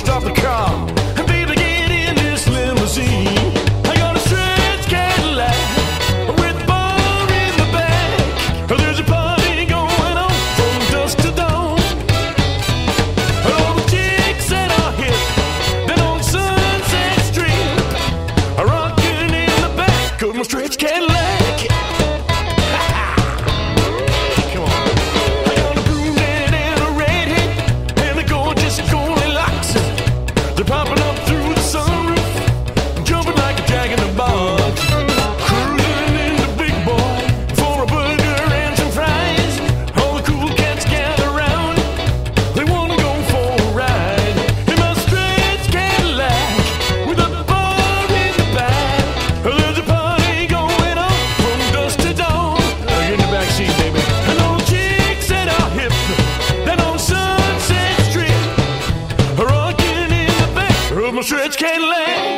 stop the car. And baby, get in this limousine. I got a stretch Cadillac with a bar in the back. There's a party going on from dusk to dawn. All the chicks that are hip, then on Sunset Street, are rocking in the back of my stretch Cadillac. Popping up through the sunroof, jumping like a jag in the box, cruising in the big boy for a burger and some fries. All the cool cats gather round, they wanna go for a ride in my stretch Cadillac with a bar in the back. There's a party going on from dusk to dawn. You're in the backseat, baby. And all the chicks that are hip, that on Sunset Street, are rocking of my stretch Cadillac.